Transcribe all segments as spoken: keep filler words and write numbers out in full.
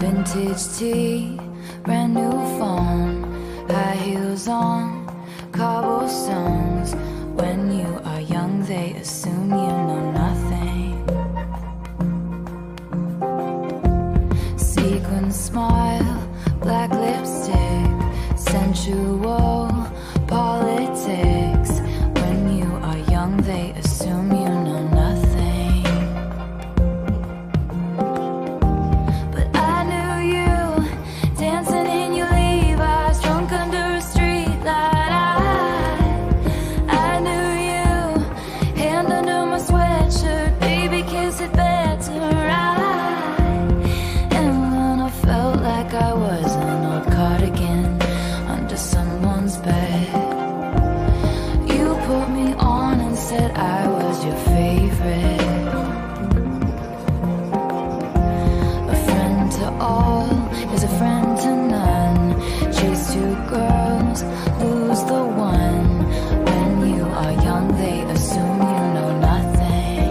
Vintage tea, brand new phone, high heels on, cobblestones. When you are young, they assume you know nothing. Sequin smile, black lipstick, sensual politics. When you are young, they assume you know nothing. But I knew you, dancing in your Levi's, drunk under a street light. I, I knew you, hand under my sweatshirt, baby, kiss it better. I, and when I felt like I was an old cardigan under someone's bed, you put me on and said I was your favorite. A friend to all is a friend to none. Chase two girls, lose the one. When you are young, they assume you know nothing.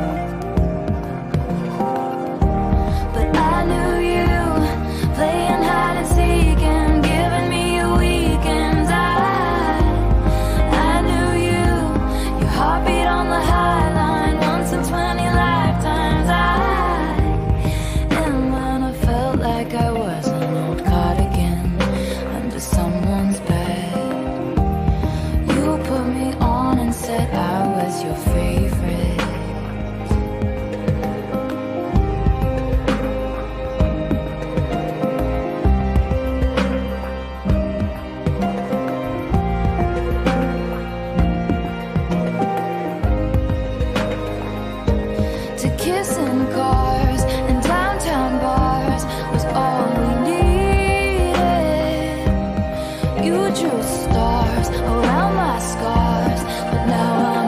But I knew you, playing hide and seek and giving me your weekends. I, I knew you, your heartbeat on the high line, once in twenty lifetimes. I, and when I felt like I was an old cardigan under someone's bed, you put me on and said I was your favorite. To kiss in cars and downtown bars was all we needed. You drew stars around my scars, but now I'm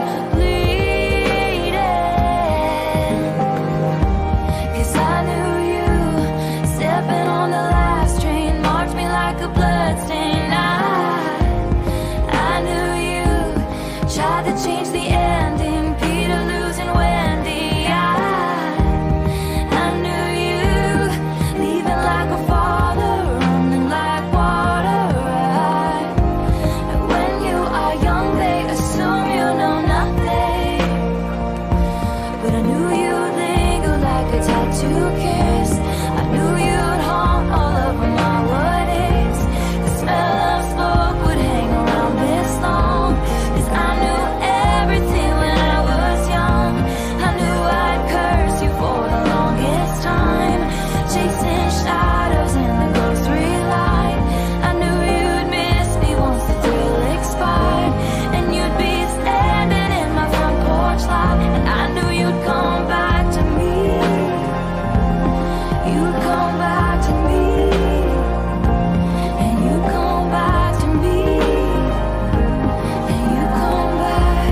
bleeding. 'Cause I knew you, stepping on the last train, marked me like a bloodstain. I, I knew you, tried to change the ending, Peter losing Wendy. I knew you, leaving like a father, running like water. And when you are young, they assume you know nothing. But I knew you'd linger like a tattoo kiss. I knew you'd haunt all over my what is. The smell of smoke would hang around this long. 'Cause I knew everything when I was young. I knew I'd curse you for the longest time, chasing shadows in the grocery line. I knew you'd miss me once the deal expired, and you'd be standing in my front porch lot. And I knew you'd come back to me. You'd come back to me. And you come back to me. And you come back.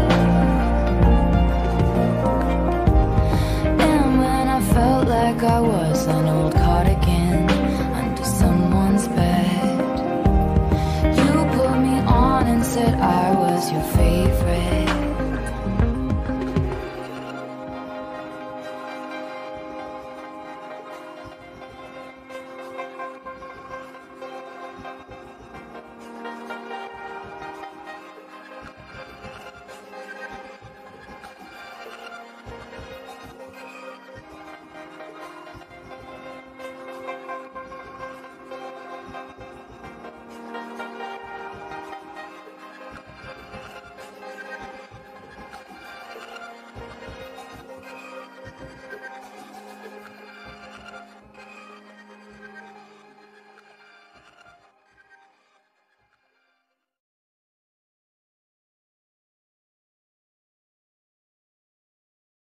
And when I felt like I was an old cardigan under someone's bed, you put me on and said I was your favorite.